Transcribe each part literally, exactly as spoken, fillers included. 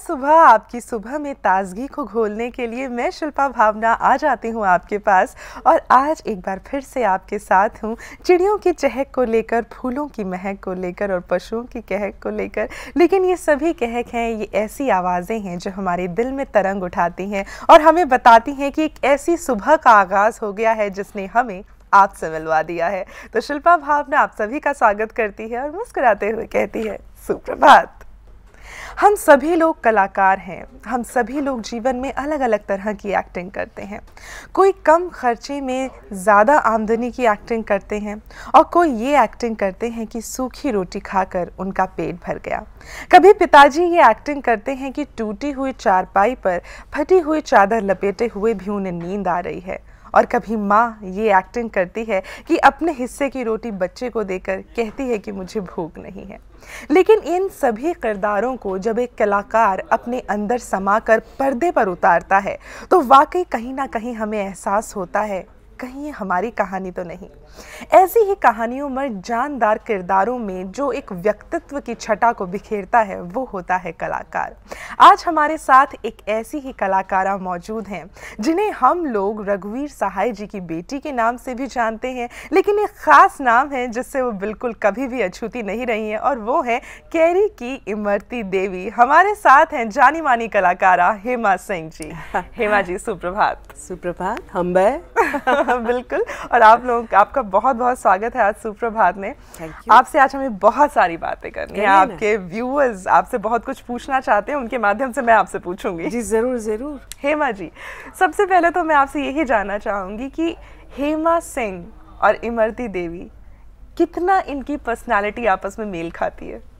सुबह आपकी सुबह में ताजगी को घोलने के लिए मैं शिल्पा भावना आ जाती हूँ आपके पास। और आज एक बार फिर से आपके साथ हूँ, चिड़ियों की चहक को लेकर, फूलों की महक को लेकर और पशुओं की कहक को लेकर। लेकिन ये सभी कहक हैं, ये ऐसी आवाज़ें हैं जो हमारे दिल में तरंग उठाती हैं और हमें बताती हैं कि एक ऐसी सुबह का आगाज़ हो गया है जिसने हमें आपसे मिलवा दिया है। तो शिल्पा भावना आप सभी का स्वागत करती है और मुस्कुराते हुए कहती है सुप्रभात। हम सभी लोग कलाकार हैं, हम सभी लोग जीवन में अलग अलग तरह की एक्टिंग करते हैं। कोई कम खर्चे में ज़्यादा आमदनी की एक्टिंग करते हैं और कोई ये एक्टिंग करते हैं कि सूखी रोटी खाकर उनका पेट भर गया। कभी पिताजी ये एक्टिंग करते हैं कि टूटी हुई चारपाई पर फटी हुई चादर लपेटे हुए भी उन्हें नींद आ रही है। और कभी माँ ये एक्टिंग करती है कि अपने हिस्से की रोटी बच्चे को देकर कहती है कि मुझे भूख नहीं है। लेकिन इन सभी किरदारों को जब एक कलाकार अपने अंदर समाकर पर्दे पर उतारता है तो वाकई कहीं ना कहीं हमें एहसास होता है कहीं ये हमारी कहानी तो नहीं। ऐसी ही कहानियों में जानदार किरदारों में जो एक व्यक्तित्व की छटा को बिखेरता है वो होता है कलाकार। आज हमारे साथ एक ऐसी ही कलाकारा मौजूद हैं जिन्हें हम लोग रघुवीर सहाय जी की बेटी के नाम से भी जानते हैं, लेकिन एक ख़ास नाम है जिससे वो बिल्कुल कभी भी अछूती नहीं रही हैं और वो है कैरी की इमरती देवी। हमारे साथ हैं जानी मानी कलाकारा हेमा सिंह जी। हेमा जी सुप्रभात। सुप्रभात। हम बिल्कुल। और आप लोग, आपका बहुत बहुत स्वागत है आज सुप्रभात में। आपसे आज हमें बहुत सारी बातें करनी है। आपके व्यूअर्स आपसे बहुत कुछ पूछना चाहते हैं, उनके माध्यम से मैं आपसे पूछूंगी। जी जरूर जरूर। हेमा जी, सबसे पहले तो मैं आपसे यही जानना चाहूंगी कि हेमा सिंह और इमरती देवी कितना इनकी पर्सनालिटी आपस में मेल खाती है?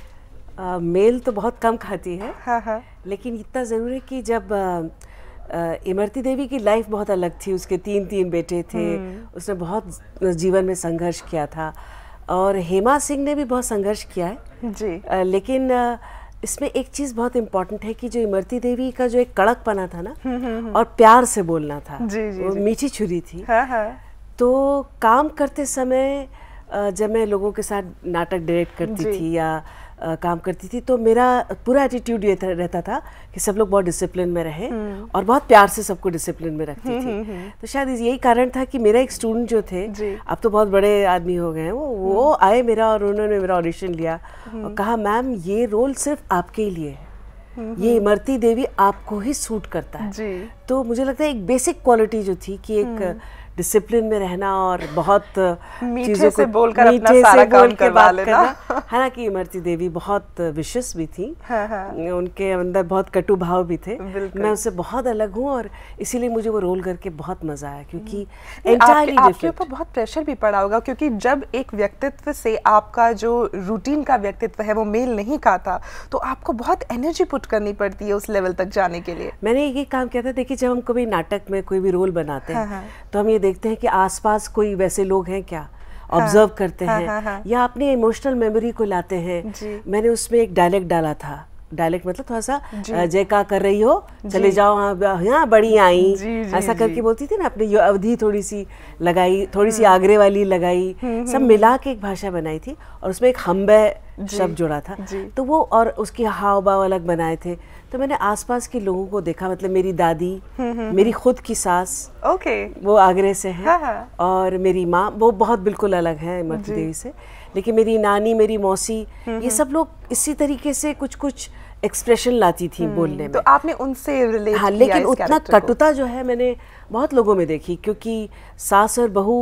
आ, मेल तो बहुत कम खाती है। हाँ हाँ। लेकिन इतना ज़रूर है कि जब आ, आ, इमरती देवी की लाइफ बहुत अलग थी। उसके तीन तीन बेटे थे, उसने बहुत जीवन में संघर्ष किया था और हेमा सिंह ने भी बहुत संघर्ष किया है जी। आ, लेकिन आ, इसमें एक चीज़ बहुत इम्पोर्टेंट है कि जो इमरती देवी का जो एक कड़कपना था ना और प्यार से बोलना था, जी, जी, वो जी। मीठी छुरी थी। हाँ हाँ। तो काम करते समय जब मैं लोगों के साथ नाटक डायरेक्ट करती थी या आ, काम करती थी तो मेरा पूरा एटीट्यूड ये रहता था कि सब लोग बहुत डिसिप्लिन में रहें और बहुत प्यार से सबको डिसिप्लिन में रखती थी। तो शायद यही कारण था कि मेरा एक स्टूडेंट जो थे, अब तो बहुत बड़े आदमी हो गए हैं, वो वो आए मेरा और उन्होंने मेरा ऑडिशन लिया और कहा मैम ये रोल सिर्फ आपके लिए है, ये इमरती देवी आपको ही सूट करता है जी। तो मुझे लगता है एक बेसिक क्वालिटी जो थी कि एक डिसिप्लिन में रहना और बहुत मीठे से बोलकर अपना सारा काम करवा लेना। हालांकि इमरती देवी बहुत विशेष भी थी। हाँ हाँ। उनके अंदर बहुत कटु भाव भी थे। मैं उससे बहुत अलग हूँ और इसीलिए मुझे वो रोल करके बहुत मजा आया क्योंकि आपके, आपके ऊपर बहुत प्रेशर भी पड़ा होगा क्योंकि जब एक व्यक्तित्व से आपका जो रूटीन का व्यक्तित्व है वो मेल नहीं खाता तो आपको बहुत एनर्जी पुट करनी पड़ती है उस लेवल तक जाने के लिए। मैंने ये काम किया था, देखिए जब हम कभी नाटक में कोई भी रोल बनाते हैं तो हम ये देखते हैं कि आसपास कोई वैसे लोग हैं क्या, ऑब्जर्व हाँ, करते हैं हाँ, हाँ, या अपनी इमोशनल मेमोरी को लाते हैं। मैंने उसमें एक डायलेक्ट डाला था, डायलेक्ट मतलब थोड़ा सा जय का कर रही हो चले जाओ हाँ बड़ी आई, ऐसा करके बोलती थी ना, अपनी अवधि थोड़ी सी लगाई, थोड़ी सी आगरे वाली लगाई, सब मिला के एक भाषा बनाई थी और उसमें एक हम्बे शब्द जोड़ा था तो वो, और उसकी हाव भाव अलग बनाए थे। तो मैंने आसपास के लोगों को देखा, मतलब मेरी दादी, मेरी खुद की सास, ओके, वो आगरे से है और मेरी माँ वो बहुत बिल्कुल अलग है इमरती देवी से, लेकिन मेरी नानी, मेरी मौसी, ये सब लोग इसी तरीके से कुछ कुछ एक्सप्रेशन लाती थी बोलने में। तो आपने उनसे रिलेट हाँ, किया लेकिन उतना कटुता जो है मैंने बहुत लोगों में देखी क्योंकि सास और बहू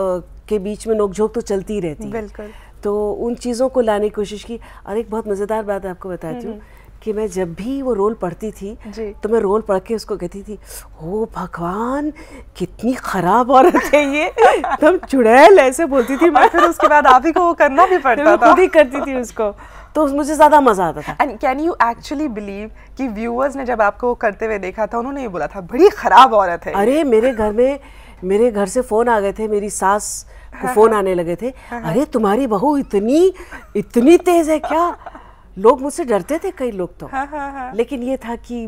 के बीच में नोकझोंक तो चलती ही रहती है। बिल्कुल। तो उन चीज़ों को लाने की कोशिश की। और एक बहुत मज़ेदार बात आपको बताती हूँ कि मैं जब भी वो रोल पढ़ती थी तो मैं रोल पढ़ के उसको कहती थी, ओ भगवान कितनी खराब औरत है ये, एकदम चुड़ैल ऐसे बोलती थी मैं। फिर उसके बाद आप ही को वो करना भी पड़ता था। खुद ही करती थी उसको, तो मुझे ज़्यादा मज़ा आता था। And can you actually believe कि व्यूअर्स ने जब आपको करते हुए देखा था उन्होंने ये बोला था बड़ी खराब औरत है? अरे मेरे घर में, मेरे घर से फ़ोन आ गए थे, मेरी सास को फ़ोन आने लगे थे, अरे तुम्हारी बहू इतनी इतनी तेज़ है क्या? लोग मुझसे डरते थे, कई लोग तो। हाँ, हाँ, हाँ। लेकिन ये था कि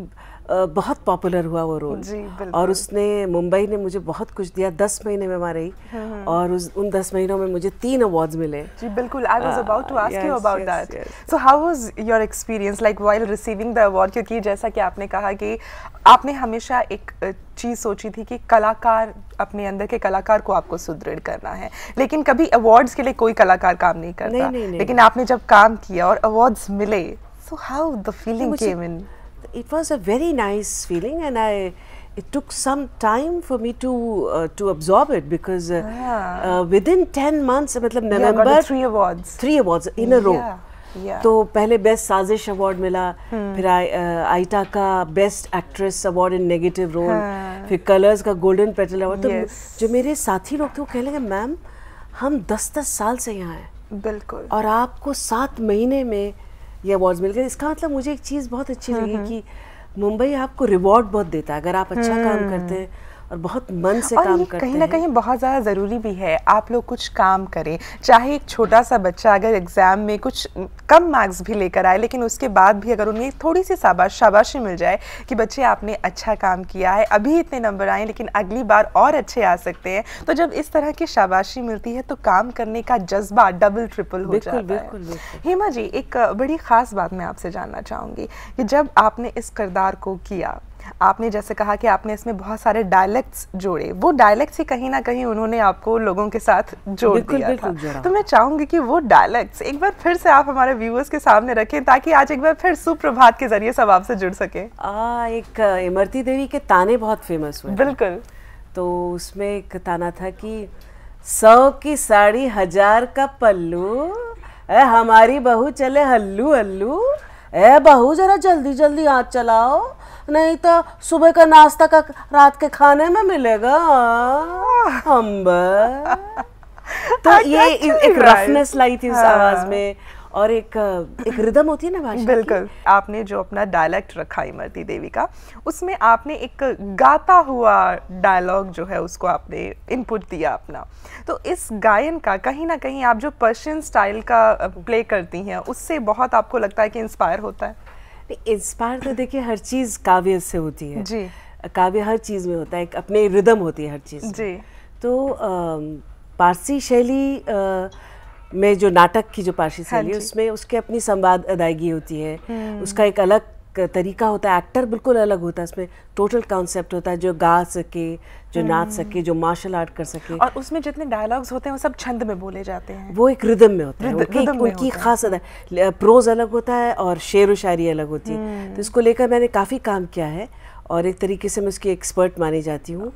बहुत पॉपुलर हुआ वो रोल। और उसने मुंबई ने मुझे बहुत कुछ दिया। दस महीने में वहाँ रही और उस उन दस महीनों में मुझे तीन अवार्ड्स मिले। जी बिल्कुल, I was about to ask you about that. So how was your experience like while receiving the award? क्योंकि जैसा कि आपने कहा कि आपने हमेशा एक चीज़ सोची थी कि कलाकार, अपने अंदर के कलाकार को आपको सुदृढ़ करना है, लेकिन कभी अवार्ड्स के लिए कोई कलाकार काम नहीं करता। नहीं, नहीं, नहीं। लेकिन आपने जब काम किया और अवार्ड्स मिले, so how the feeling came in? It was a very nice feeling, and I it took some time for me to uh, to absorb it because uh, ah. uh, within ten months, मतलब November, three awards, three awards in a row. Yeah, yeah. तो पहले best साजिश award मिला, hmm. फिर ITA का best actress award in negative role, फिर Colors का golden petal award. तो जो मेरे साथी लोग थे वो कहने लगे, मैम हम दस दस साल से यहाँ हैं, बिल्कुल, और आपको सात महीने में ये अवार्ड्स मिल गए। इसका मतलब मुझे एक चीज़ बहुत अच्छी लगी कि मुंबई आपको रिवॉर्ड बहुत देता है अगर आप अच्छा काम करते हैं और बहुत मन से और काम करते हैं। कहीं ना कहीं बहुत ज़्यादा ज़रूरी भी है आप लोग कुछ काम करें, चाहे एक छोटा सा बच्चा अगर एग्ज़ाम में कुछ कम मार्क्स भी लेकर आए, लेकिन उसके बाद भी अगर उन्हें थोड़ी सी शाबाश शाबाशी मिल जाए कि बच्चे आपने अच्छा काम किया है, अभी इतने नंबर आए लेकिन अगली बार और अच्छे आ सकते हैं, तो जब इस तरह की शाबाशी मिलती है तो काम करने का जज्बा डबल ट्रिपल हो जाता है। बिल्कुल, बिल्कुल। हेमा जी, एक बड़ी ख़ास बात मैं आपसे जानना चाहूँगी कि जब आपने इस किरदार को किया, आपने जैसे कहा कि आपने इसमें बहुत सारे डायलेक्ट्स जोड़े, वो डायलेक्ट्स ही कहीं ना कहीं उन्होंने आपको लोगों के साथ जोड़ बिल्कुल, दिया बिल्कुल था। तो मैं चाहूंगी कि वो डायलेक्ट्स एक बार फिर से आप हमारे व्यूअर्स के सामने रखें ताकि आज एक बार फिर सुप्रभात के जरिए सब आपसे जुड़ सके। आ, एक इमरती देवी के ताने बहुत फेमस हुए। बिल्कुल। तो उसमें एक ताना था कि सौ की साड़ी हजार का पल्लू, ए हमारी बहू चले हल्लू हल्लू, ए बहू जरा जल्दी जल्दी हाथ चलाओ नहीं तो सुबह का नाश्ता का रात के खाने में मिलेगा हम। तो ये एक रफनेस लाई थी उस आवाज में और एक एक रिदम होती है ना भाषा। बिल्कुल। आपने जो अपना डायलेक्ट रखा इमरती देवी का, उसमें आपने एक गाता हुआ डायलॉग जो है उसको आपने इनपुट दिया अपना। तो इस गायन का कहीं ना कहीं आप जो पर्शियन स्टाइल का प्ले करती हैं उससे बहुत आपको लगता है कि इंस्पायर होता है? इंस्पायर तो देखिए हर चीज़ काव्य से होती है जी। काव्य हर चीज़ में होता है, एक अपने रिदम होती है हर चीज़ जी। तो आ, पारसी शैली आ, में जो नाटक की जो पारसी शैली है उसमें उसके अपनी संवाद अदायगी होती है, उसका एक अलग तरीका होता है, एक्टर बिल्कुल अलग होता है, उसमें टोटल कॉन्सेप्ट होता है जो गा सके, जो नाच सके, जो मार्शल आर्ट कर सके। और उसमें जितने डायलॉग्स होते हैं वो सब छंद में बोले जाते हैं, वो एक रिदम में होता है, उनकी, उनकी खास अदा प्रोज अलग होता है और शेर व शायरी अलग होती है। तो इसको लेकर मैंने काफ़ी काम किया है और एक तरीके से मैं उसकी एक्सपर्ट मानी जाती हूँ।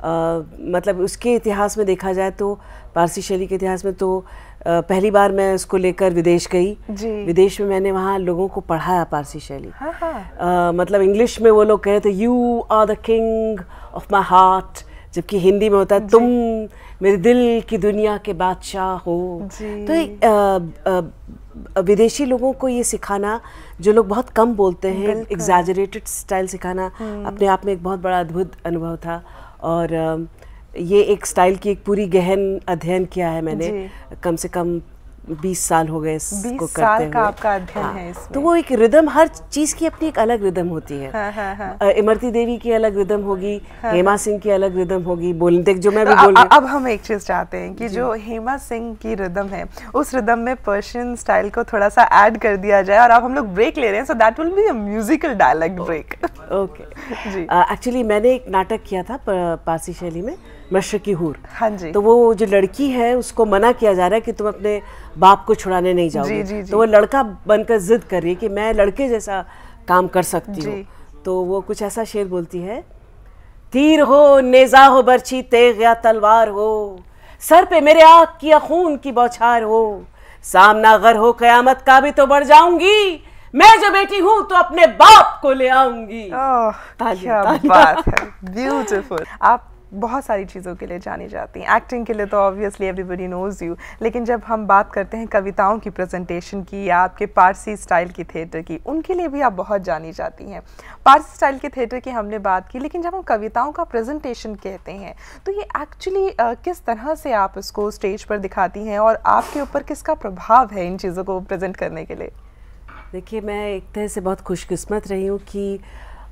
मतलब उसके इतिहास में देखा जाए तो पारसी शैली के इतिहास में तो आ, पहली बार मैं उसको लेकर विदेश गई। विदेश में मैंने वहाँ लोगों को पढ़ाया पारसी शैली। हाँ हाँ। आ, मतलब इंग्लिश में वो लोग कह रहे थे you are the king of my heart, जबकि हिंदी में होता है तुम मेरे दिल की दुनिया के बादशाह हो। तो आ, आ, विदेशी लोगों को ये सिखाना, जो लोग बहुत कम बोलते हैं, एग्जैजरेटेड स्टाइल सिखाना अपने आप में एक बहुत बड़ा अद्भुत अनुभव था। और आ, ये एक स्टाइल की एक पूरी गहन अध्ययन किया है मैंने, कम से कम बीस साल हो गए इसको करते हुए। का आपका अध्ययन हाँ, है इसमें। तो वो एक रिदम, हर चीज की अपनी एक अलग रिदम होती है। हाँ, हाँ, हाँ। इमरती देवी की अलग रिदम होगी, हाँ, हेमा सिंह की अलग रिदम होगी, बोलने जो मैं भी तो बोल रही अब हम एक चीज चाहते हैं कि जो हेमा सिंह की रिदम है उस रिदम में पर्शियन स्टाइल को थोड़ा सा ऐड कर दिया जाए। और अब हम लोग ब्रेक ले रहे हैं, so that will be a musical dialogue break. Okay जी। एक्चुअली मैंने एक नाटक किया था पारसी शैली में, मशरकी हूर। हाँ जी। तो वो जो लड़की है उसको मना किया जा रहा है कि तुम अपने बाप को छुड़ाने नहीं जाओगे। जी, जी, जी। तो वो लड़का बनकर जिद कर रही है कि मैं लड़के जैसा काम कर सकती हूँ। तो वो कुछ ऐसा शेर बोलती है, तीर हो, नेजा हो, बर्छी, तेग या तलवार हो, सर पे मेरे आग की या खून की बौछार हो, सामना अगर हो कयामत का भी तो बढ़ जाऊंगी, मैं जो बेटी हूँ तो अपने बाप को ले आऊंगी। क्या बात है, ब्यूटीफुल। आप बहुत सारी चीज़ों के लिए जानी जाती हैं, एक्टिंग के लिए तो ऑब्वियसली एवरीबडी नोज यू, लेकिन जब हम बात करते हैं कविताओं की प्रेजेंटेशन की या आपके पारसी स्टाइल की थिएटर की, उनके लिए भी आप बहुत जानी जाती हैं। पारसी स्टाइल के थिएटर की हमने बात की, लेकिन जब हम कविताओं का प्रेजेंटेशन कहते हैं तो ये एक्चुअली किस तरह से आप इसको स्टेज पर दिखाती हैं और आपके ऊपर किसका प्रभाव है इन चीज़ों को प्रेजेंट करने के लिए? देखिए, मैं एक तरह से बहुत खुशकिस्मत रही हूँ कि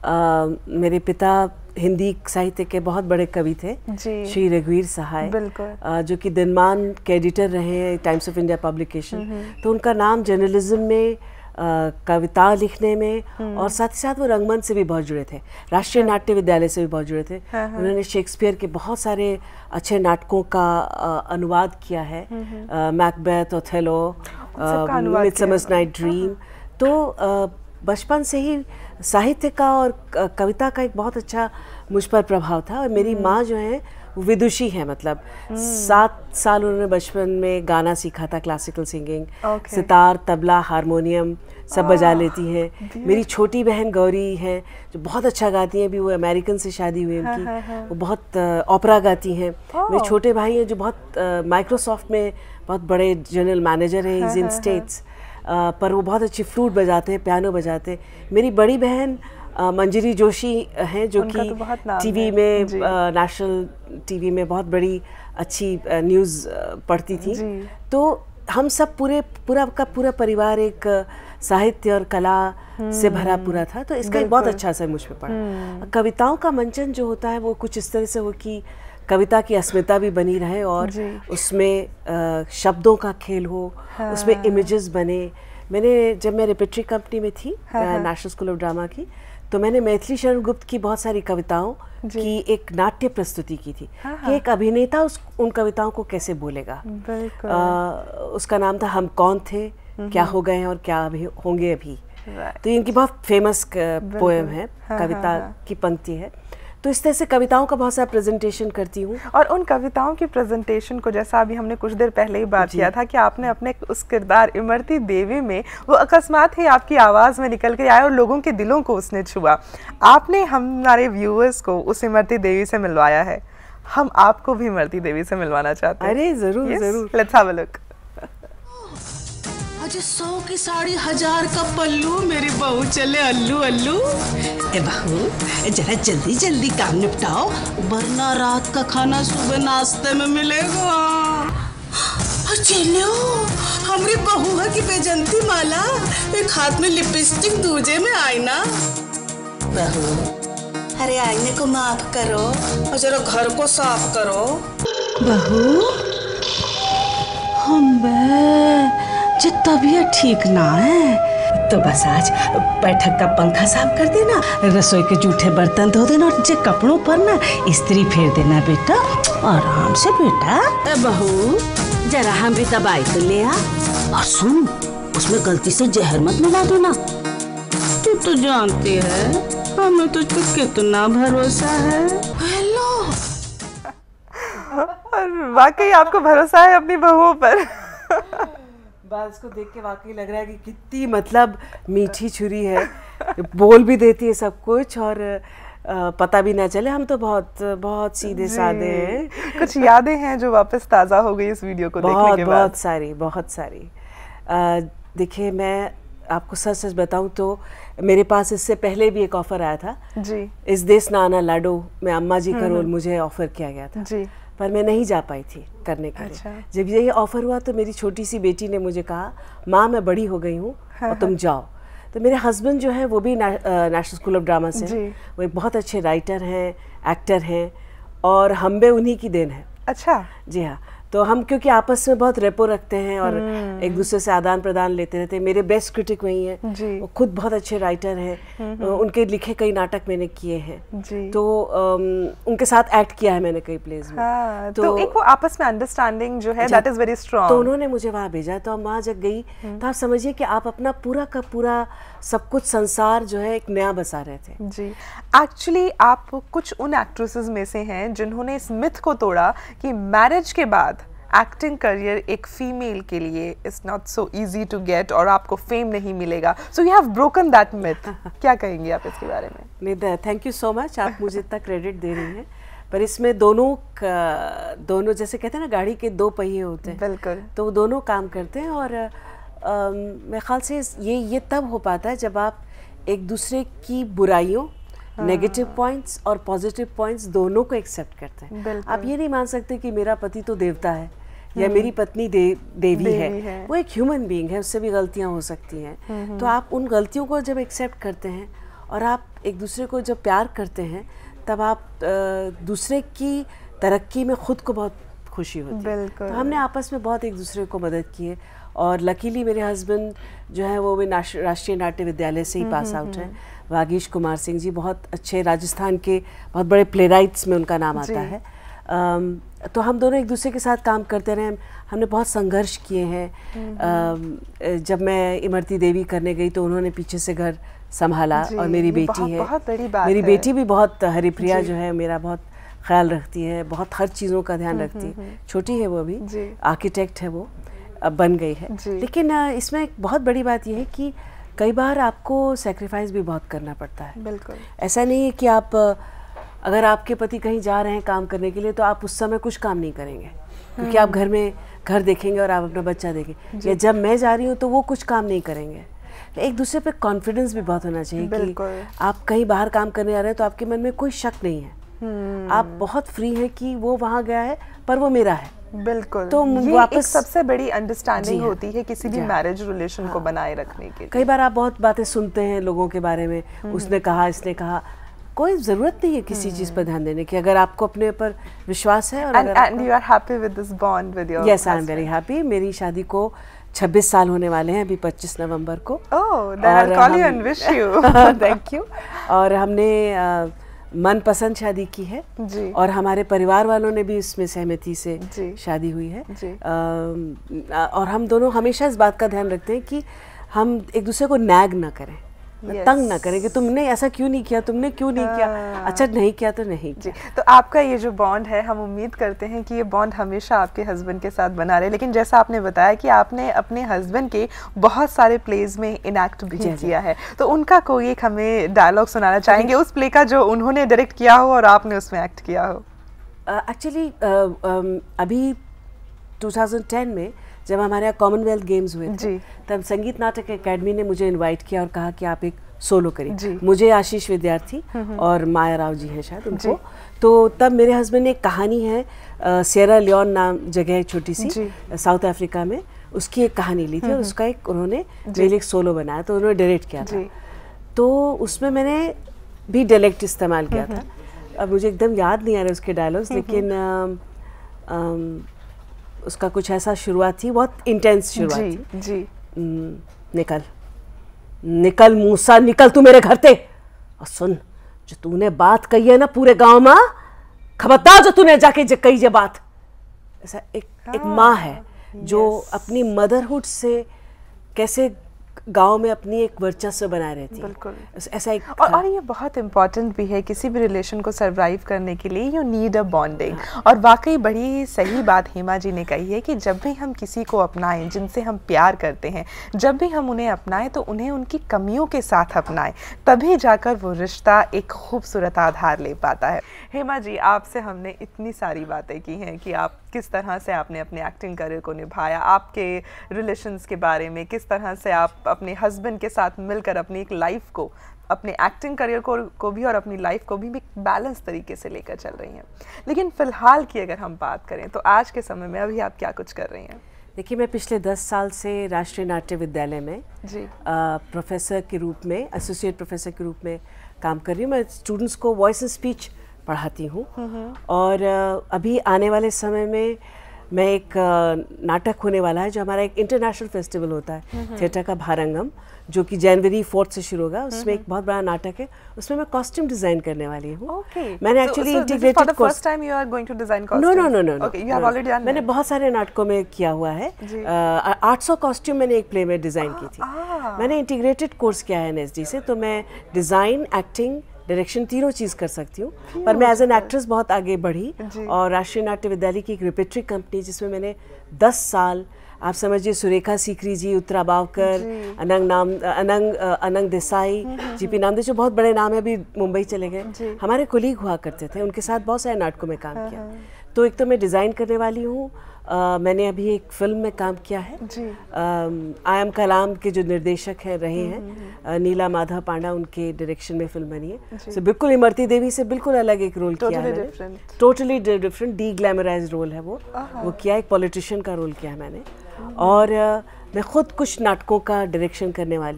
आ, मेरे पिता हिंदी साहित्य के बहुत बड़े कवि थे, श्री रघुवीर सहाय, जो कि दिनमान के एडिटर रहे हैं टाइम्स ऑफ इंडिया पब्लिकेशन। तो उनका नाम जर्नलिज्म में, आ, कविता लिखने में और साथ ही साथ वो रंगमंच से भी बहुत जुड़े थे, राष्ट्रीय नाट्य विद्यालय से भी बहुत जुड़े थे। उन्होंने शेक्सपियर के बहुत सारे अच्छे नाटकों का आ, अनुवाद किया है, Macbeth, Othello, midsummer's night dream. तो बचपन से ही साहित्य का और कविता का एक बहुत अच्छा मुझ पर प्रभाव था। और मेरी माँ जो है विदुषी है, मतलब सात साल उन्होंने बचपन में गाना सीखा था, classical singing, okay. Sitar, tabla, harmonium सब बजा लेती हैं। मेरी छोटी बहन गौरी है जो बहुत अच्छा गाती हैं, भी वो अमेरिकन से शादी हुई उनकी, वो बहुत ओपेरा गाती हैं। मेरे छोटे भाई हैं जो बहुत माइक्रोसॉफ्ट में बहुत बड़े जनरल मैनेजर हैं, इज इन स्टेट्स, पर वो बहुत अच्छी फ्लूट बजाते हैं, पियानो बजाते हैं। मेरी बड़ी बहन मंजरी जोशी हैं जो कि तो टीवी में, नेशनल टीवी में बहुत बड़ी अच्छी न्यूज़ पढ़ती थी। तो हम सब पूरे पूरा का पूरा परिवार एक साहित्य और कला से भरा पूरा था, तो इसका एक बहुत अच्छा असर मुझ पे पड़ा। कविताओं का मंचन जो होता है वो कुछ इस तरह से हो कि कविता की अस्मिता भी बनी रहे और उसमें आ, शब्दों का खेल हो, हाँ। उसमें इमेजेस बने। मैंने जब मैं रिपेट्री कंपनी में थी, हाँ। नेशनल स्कूल ऑफ ड्रामा की, तो मैंने मैथिली शरण गुप्त की बहुत सारी कविताओं की एक नाट्य प्रस्तुति की थी, हाँ। कि एक अभिनेता उस उन कविताओं को कैसे बोलेगा। आ, उसका नाम था हम कौन थे, क्या हो गए हैं और क्या अभी होंगे अभी। तो इनकी बहुत फेमस पोएम है, हाँ, कविता हाँ, की पंक्ति है। तो इस तरह से कविताओं का बहुत सारा प्रेजेंटेशन करती हूँ। और उन कविताओं की प्रेजेंटेशन को, जैसा अभी हमने कुछ देर पहले ही बात किया था कि आपने अपने उस किरदार इमरती देवी में, वो अकस्मात ही आपकी आवाज़ में निकल के आया और लोगों के दिलों को उसने छुआ। आपने हमारे व्यूअर्स को उस इमरती देवी से मिलवाया है, हम आपको भी इमरती देवी से मिलवाना चाहते हैं। अरे जरूर yes? जरूर, let's have a look. Ajay सौ की साड़ी, हजार का पल्लू, मेरी बहू चले अल्लू अल्लू। ए बहू, जरा जल्दी जल्दी काम निपटाओ, वरना रात का खाना सुबह नाश्ते में मिलेगा। चलो, हमारी बहू है कि बेजंती माला, एक हाथ में लिपस्टिक दूजे में आईना। बहू, अरे आईने को माफ करो और जरा घर को साफ करो। बहू, हम बे जे तबीयत ठीक ना है तो बस आज बैठक का पंखा साफ कर देना, रसोई के जूठे बर्तन धो देना और जे कपड़ों पर ना इस्त्री फेर देना बेटा, आराम से बेटा। बहू, जरा हम भी दवाई तो ले आ, और सुन, उसमें गलती से जहर मत मिला देना। तू तो जानती है हमें तुझ पर कितना भरोसा है। हेलो। और वाकई आपको भरोसा है अपनी बहुओं पर। बात को देख के वाकई लग रहा है कि कितनी मतलब मीठी छुरी है, बोल भी देती है सब कुछ और आ, पता भी ना चले। हम तो बहुत बहुत सीधे साधे हैं। कुछ यादें हैं जो वापस ताज़ा हो गई इस वीडियो को बहुत, देखने के बाद? बहुत सारी बहुत सारी। देखिए, मैं आपको सच सच बताऊं तो मेरे पास इससे पहले भी एक ऑफर आया था जी, इस देश नाना लाडो में अम्मा जी का रोल मुझे ऑफर किया गया था जी, पर मैं नहीं जा पाई थी करने के अच्छा। लिए। जब ये ऑफर हुआ तो मेरी छोटी सी बेटी ने मुझे कहा, माँ मैं बड़ी हो गई हूँ हाँ, और तुम जाओ। तो मेरे हस्बैंड जो है वो भी नेशनल स्कूल ऑफ ड्रामा से, वो एक बहुत अच्छे राइटर हैं, एक्टर हैं, और हम बे उन्हीं की देन है। अच्छा जी हाँ, तो हम क्योंकि आपस में बहुत रेपो रखते हैं और एक दूसरे से आदान प्रदान लेते रहते हैं। मेरे बेस्ट क्रिटिक वही हैं, वो खुद बहुत अच्छे राइटर हैं, उनके लिखे कई नाटक मैंने किए हैं, तो um, उनके साथ एक्ट किया है मैंने कई प्लेस में। हाँ, तो, तो एक वो आपस में अंडरस्टैंडिंग जो है दैट इज वेरी स्ट्रांग। तो उन्होंने मुझे वहाँ भेजा, तो वहाँ जब गई तो आप समझिए कि आप अपना पूरा का पूरा सब कुछ संसार जो है एक नया बसा रहे थे जी। एक्चुअली आप कुछ उन एक्ट्रेसेस में से हैं जिन्होंने इस मिथ को तोड़ा कि मैरिज के बाद एक्टिंग करियर एक फीमेल के लिए is not so easy to get और आपको फेम नहीं मिलेगा। So you have broken that myth. क्या कहेंगे आप इसके बारे में? नहीं, थैंक यू सो मच, आप मुझे इतना क्रेडिट दे रही हैं, पर इसमें दोनों दोनों जैसे कहते हैं ना गाड़ी के दो पहिए होते हैं, बिल्कुल, तो वो दोनों काम करते हैं। और मेरे ख्याल से ये ये तब हो पाता है जब आप एक दूसरे की बुराइयों, नेगेटिव पॉइंट्स और पॉजिटिव पॉइंट्स दोनों को एक्सेप्ट करते हैं। आप ये नहीं मान सकते कि मेरा पति तो देवता है या मेरी पत्नी दे, देवी, देवी है, है, वो एक ह्यूमन बीइंग है, उससे भी गलतियां हो सकती हैं। तो आप उन गलतियों को जब एक्सेप्ट करते हैं और आप एक दूसरे को जब प्यार करते हैं तब आप दूसरे की तरक्की में खुद को बहुत खुशी होती है। तो हमने आपस में बहुत एक दूसरे को मदद की है और लकीली मेरे हस्बैंड जो है वो भी राष्ट्रीय नाट्य विद्यालय से ही पास आउट हैं। वागीश कुमार सिंह जी बहुत अच्छे, राजस्थान के बहुत बड़े प्ले राइट्स में उनका नाम आता है। आम, तो हम दोनों एक दूसरे के साथ काम करते रहे, हमने बहुत संघर्ष किए हैं। जब मैं इमरती देवी करने गई तो उन्होंने पीछे से घर संभाला और मेरी बेटी बहुत, है बहुत बड़ी बात मेरी है। बेटी भी बहुत, हरिप्रिया जो है मेरा बहुत ख्याल रखती है, बहुत हर चीज़ों का ध्यान रखती है। छोटी है वो अभी, आर्किटेक्ट है वो, अब बन गई है। लेकिन इसमें एक बहुत बड़ी बात यह है कि कई बार आपको सेक्रीफाइस भी बहुत करना पड़ता है। बिल्कुल ऐसा नहीं है कि आप, अगर आपके पति कहीं जा रहे हैं काम करने के लिए तो आप उस समय कुछ काम नहीं करेंगे क्योंकि आप घर में घर देखेंगे और आप अपना बच्चा देखेंगे। या जब मैं जा रही हूँ तो वो कुछ काम नहीं करेंगे। एक दूसरे पे कॉन्फिडेंस भी बहुत होना चाहिए कि आप कहीं बाहर काम करने आ रहे हैं तो आपके मन में कोई शक नहीं है, आप बहुत फ्री हैं कि वो वहाँ गया है पर वो मेरा है। बिल्कुल, तो ये वापस एक सबसे बड़ी अंडरस्टैंडिंग होती है किसी भी मैरिज रिलेशन हाँ। को बनाए रखने के लिए। कई बार आप बहुत बातें सुनते हैं लोगों के बारे में, उसने कहा, इसने कहा, कोई ज़रूरत नहीं है किसी चीज़ पर ध्यान देने की, अगर आपको अपने ऊपर विश्वास है। और and, and you are happy with this bond with your yes, I am very happy। मेरी शादी को छब्बीस साल होने वाले हैं अभी पच्चीस नवंबर को। Oh, then I'll call you and wish you। Thank you। और हमने uh, मनपसंद शादी की है जी। और हमारे परिवार वालों ने भी इसमें सहमति से शादी हुई है जी। आ, और हम दोनों हमेशा इस बात का ध्यान रखते हैं कि हम एक दूसरे को नैग ना करें, yes। तंग ना करें कि तुमने ऐसा क्यों नहीं किया, तुमने क्यों नहीं किया, अच्छा नहीं किया तो नहीं जी। तो आपका ये जो बॉन्ड है, हम उम्मीद करते हैं कि ये बॉन्ड हमेशा आपके हस्बैंड के साथ बना रहे। लेकिन जैसा आपने बताया कि आपने अपने हस्बैंड के बहुत सारे प्लेज में इनैक्ट भी किया है, तो उनका कोई एक हमें डायलॉग सुनाना चाहेंगे उस प्ले का जो उन्होंने डायरेक्ट किया हो और आपने उसमें एक्ट किया हो? एक्चुअली uh, uh, अभी टू थाउजेंड टेन में जब हमारे यहाँ कॉमनवेल्थ गेम्स हुए थे तब संगीत नाटक अकेडमी ने मुझे इनवाइट किया और कहा कि आप एक सोलो करिए। मुझे आशीष विद्यार्थी और माया राव जी हैं शायद उनको, तो तब मेरे हस्बैंड ने एक कहानी है सेरा लियोन नाम जगह छोटी सी साउथ अफ्रीका में, उसकी एक कहानी ली थी और उसका एक उन्होंने मेरे लिए एक सोलो बनाया, तो उन्होंने डायरेक्ट किया था। तो उसमें मैंने भी डायलेक्ट इस्तेमाल किया था। अब मुझे एकदम याद नहीं आ रहे उसके डायलॉग्स, लेकिन आ, आ, उसका कुछ ऐसा शुरुआत थी, बहुत इंटेंस शुरुआत थी जी। निकल निकल मूसा निकल तू मेरे घर ते, और सुन जो तूने बात कही है ना पूरे गांव में, खबरदार जो तूने जाके जो कही ये बात। ऐसा एक हाँ, एक माँ है जो अपनी मदरहुड से कैसे गांव में अपनी एक वर्चस्व बनाए रहती है। बिल्कुल ऐसा एक और, और ये बहुत इम्पॉर्टेंट भी है किसी भी रिलेशन को सरवाइव करने के लिए, यू नीड अ बॉन्डिंग। और वाकई बड़ी सही बात हेमा जी ने कही है कि जब भी हम किसी को अपनाएं जिनसे हम प्यार करते हैं, जब भी हम उन्हें अपनाएं तो उन्हें उनकी कमियों के साथ अपनाएं, तभी जाकर वो रिश्ता एक खूबसूरत आधार ले पाता है। हेमा जी, आपसे हमने इतनी सारी बातें की हैं कि आप किस तरह से आपने अपने एक्टिंग करियर को निभाया, आपके रिलेशंस के बारे में, किस तरह से आप अपने हस्बैंड के साथ मिलकर अपनी एक लाइफ को, अपने एक्टिंग करियर को, को भी और अपनी लाइफ को भी एक बैलेंस तरीके से लेकर चल रही हैं। लेकिन फ़िलहाल की अगर हम बात करें तो आज के समय में अभी आप क्या कुछ कर रही हैं? देखिए, मैं पिछले दस साल से राष्ट्रीय नाट्य विद्यालय में जी आ, प्रोफेसर के रूप में, एसोसिएट प्रोफेसर के रूप में काम कर रही हूँ। मैं स्टूडेंट्स को वॉइस एंड स्पीच पढ़ाती हूँ और अभी आने वाले समय में मैं एक नाटक होने वाला है जो हमारा एक इंटरनेशनल फेस्टिवल होता है थिएटर का, भारंगम, जो कि जनवरी फोर्थ से शुरू होगा। उसमें एक बहुत बड़ा नाटक है, उसमें मैं कॉस्ट्यूम डिजाइन करने वाली हूँ। okay. मैंने actually integrated course, no no no no मैंने बहुत सारे नाटकों में किया हुआ है। आठ सौ कॉस्ट्यूम मैंने एक प्ले में डिजाइन की थी। मैंने इंटीग्रेटेड कोर्स किया है एनएसडी से, तो मैं डिजाइन, एक्टिंग, डायरेक्शन तीनों चीज़ कर सकती हूँ। पर मैं एज एन एक्ट्रेस बहुत आगे बढ़ी और राष्ट्रीय नाट्य विद्यालय की एक रिपेटरी कंपनी जिसमें मैंने दस साल, आप समझिए सुरेखा सीकरी जी, उत्तरा बावकर, अनंग नाम अनंग अनंग देसाई, जीपी नामदे, जो बहुत बड़े नाम है, अभी मुंबई चले गए, हमारे कोलीग हुआ करते थे, उनके साथ बहुत सारे नाटकों में काम किया। तो एक तो मैं डिज़ाइन करने वाली हूँ, Uh, मैंने अभी एक फिल्म में काम किया है, आई एम कलाम के जो निर्देशक है रहे हैं uh, नीला माधव पांडा, उनके डायरेक्शन में फिल्म बनी है। सो so, बिल्कुल इमरती देवी से बिल्कुल अलग एक रोल किया है मैंने, totally different, deglamorized role है वो वो किया, एक पॉलिटिशियन का रोल किया है मैंने। और uh, मैं खुद कुछ नाटकों का डायरेक्शन करने वाली हूँ।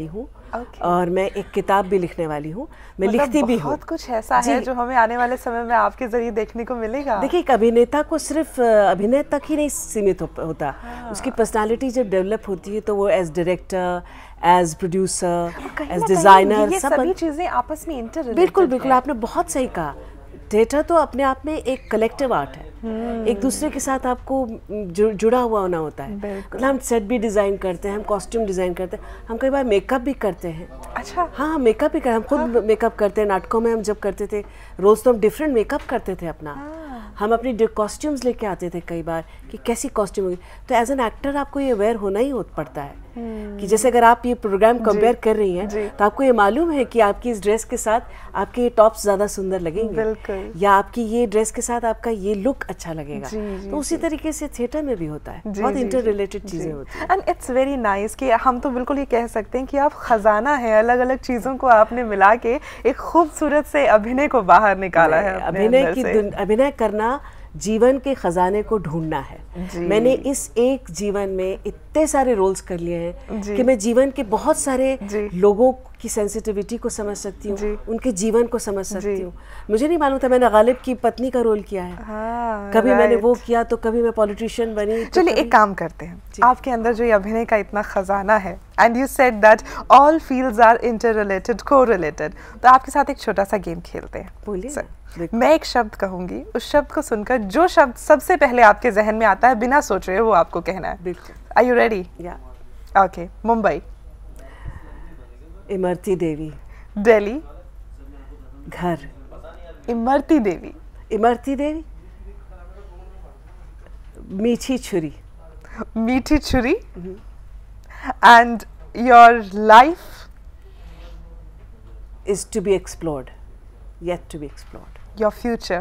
okay. और मैं एक किताब भी लिखने वाली हूँ, मैं मतलब लिखती भी हूँ। बहुत कुछ ऐसा है जो हमें आने वाले समय में आपके जरिए देखने को मिलेगा। देखिए, एक अभिनेता को सिर्फ अभिनय तक ही नहीं सीमित हो, होता हाँ। उसकी पर्सनालिटी जब डेवलप होती है तो वो as director, as producer, as designer, ये सब सभी चीजें आपस में इंटररिलेटेड। बिल्कुल बिल्कुल, आपने बहुत सही कहा। थिएटर तो अपने आप में एक कलेक्टिव आर्ट है, एक दूसरे के साथ आपको जुड़ा हुआ होना होता है। मतलब हम सेट भी डिज़ाइन करते हैं, हम कॉस्ट्यूम डिज़ाइन करते हैं, हम कई बार मेकअप भी करते हैं। अच्छा हाँ, मेकअप भी करते हैं, हम खुद हाँ? मेकअप करते हैं। नाटकों में हम जब करते थे रोज़ तो हम डिफरेंट मेकअप करते थे अपना। हाँ। हम अपनी कॉस्ट्यूम्स लेके आते थे कई बार कि कैसी कॉस्ट्यूम होगी। तो एज एन एक्टर आपको ये अवेयर होना ही हो पड़ता है कि जैसे अगर आप ये प्रोग्राम कंपेयर कर रही हैं तो आपको ये मालूम है कि आपकी इस ड्रेस के साथ आपके ये टॉप्स ज़्यादा सुंदर लगेंगे या आपकी ये ड्रेस के साथ आपका ये लुक अच्छा लगेगा। जी, जी, तो उसी तरीके से थिएटर में भी होता है, बहुत इंटर रिलेटेड चीज़ें होती हैं। एंड इट्स वेरी नाइस कि हम तो बिल्कुल ये कह सकते हैं कि आप खजाना है, अलग अलग चीज़ों को आपने मिला के एक खूबसूरत से अभिनय को बाहर निकाला है। अभिनय की अभिनय करना जीवन के खजाने को ढूंढना है। मैंने इस एक जीवन में इतने सारे रोल्स कर लिए हैं कि मैं जीवन के बहुत सारे लोगों की सेंसिटिविटी को समझ सकती हूँ, उनके जीवन को समझ सकती हूँ। मुझे नहीं मालूम था मैंने गालिब की पत्नी का रोल किया है। हाँ, कभी मैंने वो किया तो कभी मैं पॉलिटिशियन बनी। तो चलिए एक काम करते हैं, आपके अंदर जो ये अभिनय का इतना खजाना है and you said that all fields are interrelated, correlated, तो आपके साथ एक छोटा सा गेम खेलते हैं। बोलिए। मैं एक शब्द कहूंगी, उस शब्द को सुनकर जो शब्द सबसे पहले आपके जहन में आता है बिना सोच रहे वो आपको कहना है। बिल्कुल। Are you ready? Yeah. Okay. Mumbai. Imarti Devi. Delhi. घर। इमरती देवी। इमरती देवी। मीठी छुरी। मीठी छुरी। And your life is to be explored, yet to be explored. Your future?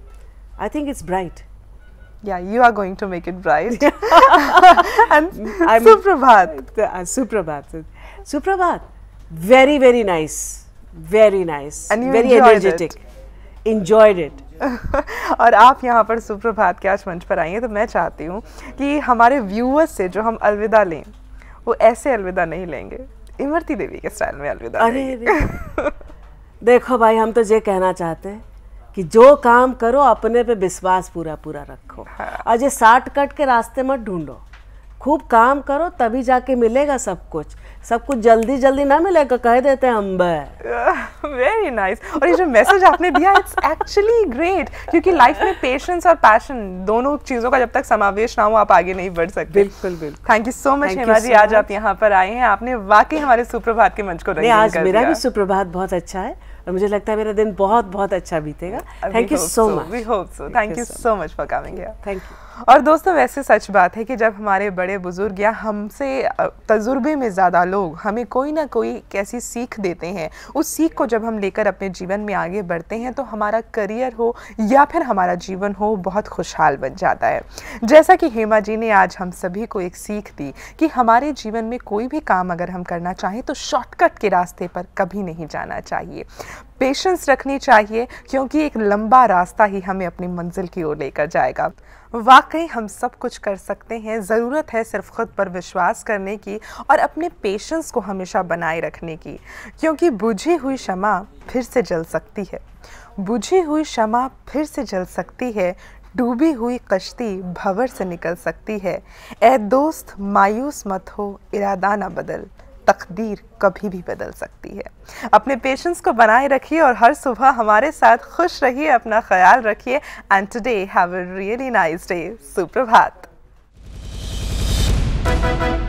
I think it's bright. Yeah, you are going to make it bright. And I'm Suprabhat. Uh, Suprabhat. Suprabhat. Very, very nice. Very nice. And you very energetic. It. Enjoyed it. और आप यहाँ पर सुप्रभात के आज मंच पर आई हैं तो मैं चाहती हूँ कि हमारे व्यूअर्स से जो हम अलविदा लें वो ऐसे अलविदा नहीं लेंगे, इमरती देवी के स्टाइल में अलविदा। अरे देखो भाई, हम तो ये कहना चाहते हैं कि जो काम करो अपने पे विश्वास पूरा पूरा रखो। हाँ। और ये शॉर्टकट के रास्ते मत ढूंढो, खूब काम करो तभी जाके मिलेगा सब कुछ। सब कुछ जल्दी जल्दी ना मिलेगा, कह देते हैं हम। Very nice. और ये जो मैसेज आपने दिया इट्स एक्चुअली ग्रेट, क्योंकि लाइफ में पेशेंस और पैशन दोनों चीजों का जब तक समावेश ना हो आप आगे नहीं बढ़ सकते। बिल्कुल बिल्कुल। Thank you so much Hema ji, आज आप यहाँ पर आए हैं, आपने वाकई हमारे सुप्रभात के मंच को रंगीन आज कर मेरा दिया। भी सुप्रभात बहुत अच्छा है और मुझे लगता है मेरा दिन बहुत बहुत अच्छा बीतेगा। Thank you so much. We hope so. Thank you so much for coming here. Thank you. और दोस्तों वैसे सच बात है कि जब हमारे बड़े बुजुर्ग या हमसे तजुर्बे में ज़्यादा लोग हमें कोई ना कोई कैसी सीख देते हैं, उस सीख को जब हम लेकर अपने जीवन में आगे बढ़ते हैं तो हमारा करियर हो या फिर हमारा जीवन हो बहुत खुशहाल बन जाता है। जैसा कि हेमा जी ने आज हम सभी को एक सीख दी कि हमारे जीवन में कोई भी काम अगर हम करना चाहें तो शॉर्टकट के रास्ते पर कभी नहीं जाना चाहिए, पेशेंस रखनी चाहिए, क्योंकि एक लंबा रास्ता ही हमें अपनी मंजिल की ओर लेकर जाएगा। वाकई हम सब कुछ कर सकते हैं, ज़रूरत है सिर्फ खुद पर विश्वास करने की और अपने पेशेंस को हमेशा बनाए रखने की, क्योंकि बुझी हुई शमा फिर से जल सकती है, बुझी हुई शमा फिर से जल सकती है, डूबी हुई कश्ती भंवर से निकल सकती है। ए दोस्त मायूस मत हो, इरादा ना बदल, तकदीर कभी भी बदल सकती है। अपने पेशेंस को बनाए रखिए और हर सुबह हमारे साथ खुश रहिए, अपना ख्याल रखिए। And today have a really nice day. सुप्रभात।